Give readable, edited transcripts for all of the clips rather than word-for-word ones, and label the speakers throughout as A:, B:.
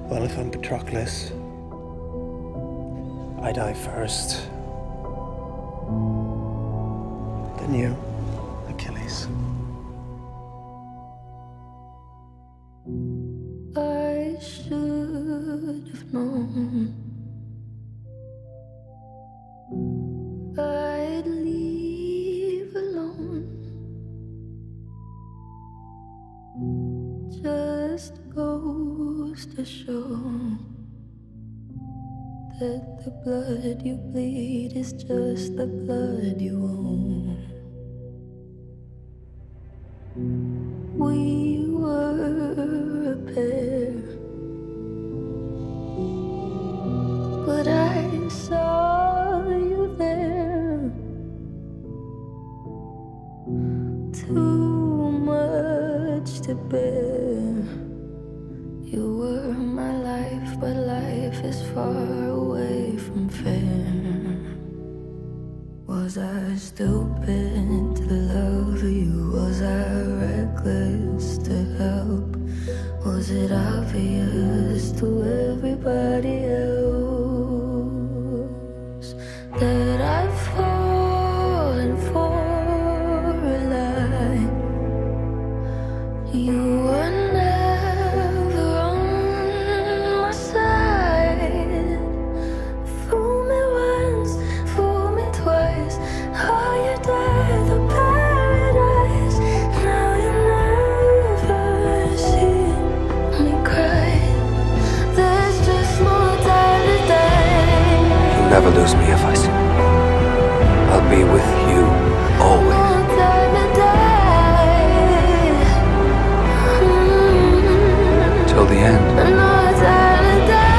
A: Well, if I'm Patroclus, I die first. Then you, Achilles.
B: I should have known I'd leave alone. Just goes to show that the blood you bleed is just the blood you own. We were a pair, but I saw you there. Too much to bear. You were my life, but life is far away from fair. Was I stupid to love you? Was I reckless to help? Was it obvious to everybody else that I've fallen for a lie? You were never on my side. Fool me once, fool me twice. Are you dead or paradise? Now you never see me cry. There's just more time to die.
C: You'll never lose me, hephaestion. I'll be with you always.
B: More time to die.
C: Till the end.
B: More time to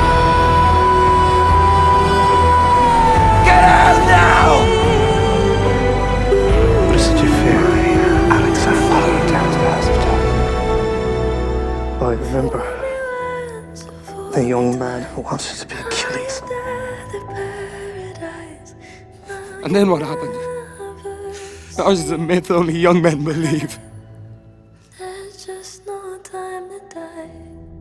B: die.
C: Get out now!
A: What is it you fear, Alexander?
C: Follow you down to the House of Time.
A: I remember the young man who wanted to be Achilles.
D: And then what happened? Ours is a myth only young men believe.
B: There's just no time to die.